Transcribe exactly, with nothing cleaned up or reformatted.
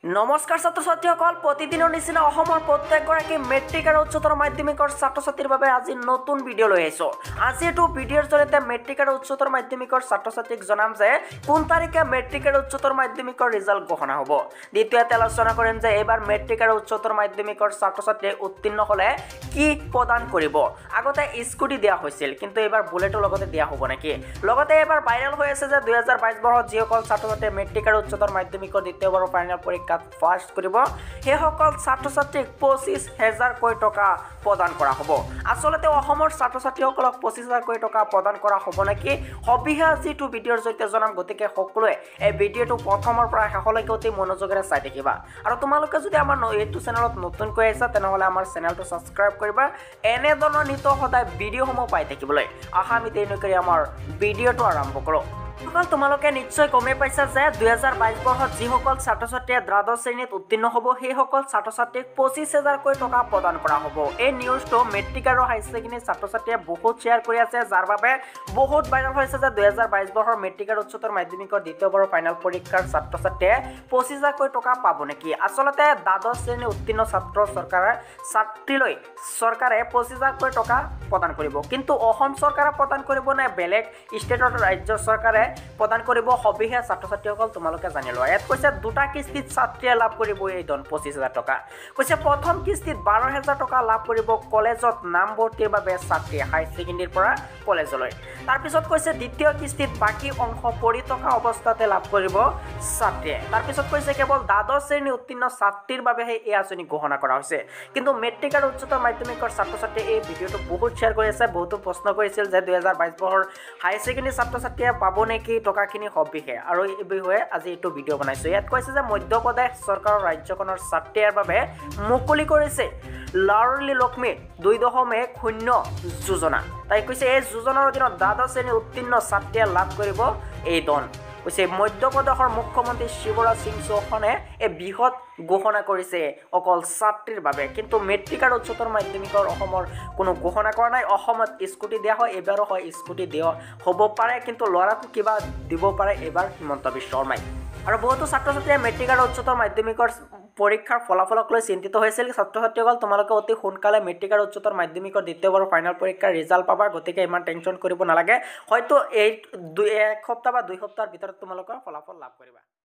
নমস্কাৰ ছাত্ৰ ছাত্ৰীসকল, প্ৰতিদিনৰ নিচিনা অসমৰ প্ৰত্যেকগৰাকী মেট্ৰিক আৰু উচ্চতৰ মাধ্যমিকৰ ছাত্ৰ ছাত্ৰীৰ বাবে আজি নতুন ভিডিঅ' লৈ আহিছোঁ। আজিটো ভিডিঅ'ৰ জৰিয়তে মেট্ৰিক আৰু উচ্চতৰ মাধ্যমিকৰ ছাত্ৰ ছাত্ৰীক জনাম যে কোন তাৰিখে মেট্ৰিক আৰু উচ্চতৰ মাধ্যমিকৰ ৰিজাল্ট ঘোষণা হ'ব। দ্বিতীয়তে আলোচনা কৰিম যে এইবাৰ মেট্ৰিক আৰু উচ্চতৰ মাধ্যমিকৰ ছাত্ৰ ছাত্ৰীয়ে উত্তীৰ্ণ হ'লে কি প্ৰদান কৰিব। আগতে স্কুটি দিয়া হৈছিল, কিন্তু এইবাৰ বুলেটৰ লগতে দিয়া হ'ব নেকি। লগতে এইবাৰ ভাইৰেল হৈ আছে যে দুহেজাৰ বাইছ বৰ্ষত যিসকল ছাত্ৰ ছাত্ৰীয়ে মেট্ৰিক আৰু উচ্চতৰ মাধ্যমিকৰ দ্বিতীয়বাৰৰ ফাইনেল পৰীক্ষা পাছ কৰিব সেইসকল ছাত্ৰ ছাত্ৰীক পঁচিছ হাজাৰকৈ টকা প্ৰদান কৰা হ'ব। আচলতে অসমৰ ছাত্ৰ ছাত্ৰীসকলক পঁচিছ হাজাৰকৈ টকা প্ৰদান কৰা হ'ব নেকি, সবিশেষ যিটো ভিডিঅ'ৰ জৰিয়তে জনাম। গতিকে সকলোৱে এই ভিডিঅ'টো প্ৰথমৰ পৰা শেষলৈকে অতি মনোযোগেৰে চাই থাকিবা। আৰু তোমালোকে যদি আমাৰ এইটো চেনেলত নতুনকৈ আহিছা তেনেহ'লে আমাৰ চেনেলটো ছাবস্ক্ৰাইব কৰিবা, এনেধৰণৰ নিত্য সদায় ভিডিঅ'সমূহ পাই থাকিবলৈ। আশা আমি দেৰি নকৰি আমাৰ ভিডিঅ'টো আৰম্ভ কৰোঁ। তোমালোকে নিশ্চয় গমেই পাইছা যে দুহেজাৰ বাইছ বৰ্ষত যিসকল ছাত্ৰ ছাত্ৰীয়ে দ্বাদশ শ্ৰেণীত উত্তীৰ্ণ হ'ব সেইসকল ছাত্ৰ ছাত্ৰীক পঁচিছ হাজাৰকৈ টকা প্ৰদান কৰা হ'ব। এই নিউজটো মেট্ৰিক আৰু হাই ছেকেণ্ডেৰী ছাত্ৰ ছাত্ৰীয়ে বহুত শ্বেয়াৰ কৰি আছে, যাৰ বাবে বহুত ভাইৰেল হৈছে যে দুহেজাৰ বাইছ বৰ্ষৰ মেট্ৰিক আৰু উচ্চতৰ মাধ্যমিকৰ দ্বিতীয়বাৰৰ ফাইনেল পৰীক্ষাৰ ছাত্ৰ ছাত্ৰীয়ে পঁচিছ হাজাৰকৈ টকা পাব নেকি। আচলতে দ্বাদশ শ্ৰেণী উত্তীৰ্ণ ছাত্ৰ চৰকাৰে ছাত্ৰীলৈ চৰকাৰে পঁচিছ হাজাৰকৈ টকা প্ৰদান কৰিব, কিন্তু অসম চৰকাৰে প্ৰদান কৰিব নে বেলেগ ষ্টেটৰ ৰাজ্য চৰকাৰে প্ৰদান কৰিব, সবিশেষ ছাত্ৰ ছাত্ৰীসকল তোমালোকে জানি লোৱা। ইয়াত কৈছে দুটা কিস্তিত ছাত্ৰীয়ে লাভ কৰিব এই ধন পঁচিছ হাজাৰ টকা। কৈছে প্ৰথম কিস্তিত বাৰ হাজাৰ টকা লাভ কৰিব কলেজত নামভৰ্তিৰ বাবে ছাত্ৰীয়ে হাই ছেকেণ্ডেৰীৰ পৰা কলেজলৈ। তাৰপিছত কৈছে দ্বিতীয় কিস্তিত বাকী অংশ পৰি থকা অৱস্থাতে লাভ কৰিব ছাত্ৰীয়ে। তাৰপিছত কৈছে কেৱল দ্বাদশ শ্ৰেণী উত্তীৰ্ণ ছাত্ৰীৰ বাবেহে এই আঁচনি ঘোষণা কৰা হৈছে। কিন্তু মেট্ৰিক আৰু উচ্চতৰ মাধ্যমিকৰ ছাত্ৰ ছাত্ৰীয়ে এই ভিডিঅ'টো বহুত শ্বেয়াৰ কৰি আছে, বহুতো প্ৰশ্ন কৰিছিল যে দুহেজাৰ বাইছ বৰ্ষৰ হাই ছেকেণ্ডেৰী ছাত্ৰ ছাত্ৰীয়ে পাব নেকি টকাখিনি, সবিশেষ আৰু এই বিষয়ে আজি এইটো ভিডিঅ' বনাইছোঁ। ইয়াত কৈছে যে মধ্যপ্ৰদেশ চৰকাৰৰ ৰাজ্যখনৰ ছাত্ৰীৰ বাবে মুকলি কৰিছে লাড়লি লক্ষ্মী দুই দশমিক শূন্য যোজনা। তাই কৈছে এই যোজনাৰ অধীনত দ্বাদশ শ্ৰেণী উত্তীৰ্ণ ছাত্ৰীয়ে লাভ কৰিব এই ধন। কৈছে মধ্যপ্ৰদেশৰ মুখ্যমন্ত্ৰী শিৱৰাজ সিং চৌহানে এই বৃহৎ ঘোষণা কৰিছে অকল ছাত্ৰীৰ বাবে, কিন্তু মেট্ৰিক আৰু উচ্চতৰ মাধ্যমিকৰ অসমৰ কোনো ঘোষণা কৰা নাই। অসমত স্কুটি দিয়া হয়, এইবাৰো হয় স্কুটি দিয়া হ'ব পাৰে, কিন্তু ল'ৰাটো কিবা দিব পাৰে এইবাৰ হিমন্ত বিশ্ব শৰ্মাই। আৰু বহুতো ছাত্ৰ ছাত্ৰীয়ে মেট্ৰিক আৰু উচ্চতৰ মাধ্যমিকৰ পৰীক্ষাৰ ফলাফলক লৈ চিন্তিত হৈছিল। ছাত্ৰ ছাত্ৰীসকল তোমালোকে অতি সোনকালে মেট্ৰিক আৰু উচ্চতৰ মাধ্যমিকৰ দ্বিতীয়বাৰৰ ফাইনেল পৰীক্ষাৰ ৰিজাল্ট পাবা, গতিকে ইমান টেনশ্যন কৰিব নালাগে। হয়তো এই দুই এক সপ্তাহ বা দুই সপ্তাহৰ ভিতৰত তোমালোকৰ ফলাফল লাভ কৰিবা।